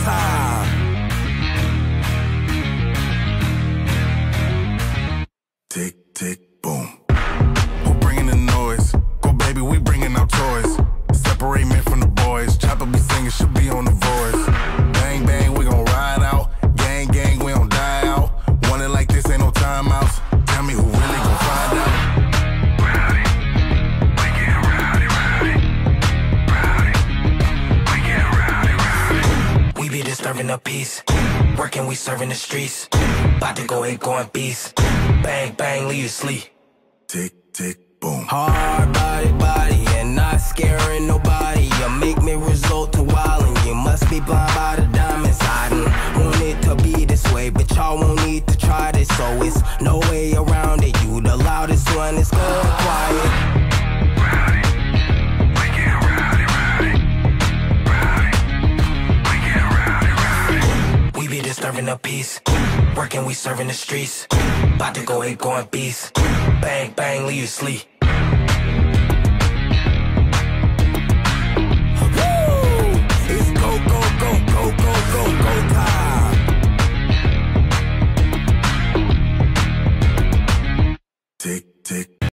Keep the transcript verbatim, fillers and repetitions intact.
time. Tick, tick, boom. Who bringing the noise? Go baby, we bringing our toys. Separate men from the boys. Chopper be singing, should be on the voice. Bang, bang, we gon' ride out. Gang, gang, we don't die out. Want it like this, ain't no timeouts. Tell me who really gon' find out. Rowdy, we get rowdy, rowdy. Rowdy, we get rowdy, rowdy. We be disturbing the peace. Working, we serving the streets. About to go ahead, going beast. Bang, bang, leave you sleep. Tick, tick, boom. Hard body, body, and not scaring nobody. You make me resort to wildin'. You must be blind by the diamonds. I didn't want it to be this way, but y'all won't need to try this, so it's no way around it. You the loudest one, it's going quiet. Rowdy, we get rowdy, rowdy. Rowdy, we get rowdy, rowdy. We be disturbing the peace. Working, we serving the streets. About to go ahead, going beast. Bang, bang, leave you sleep.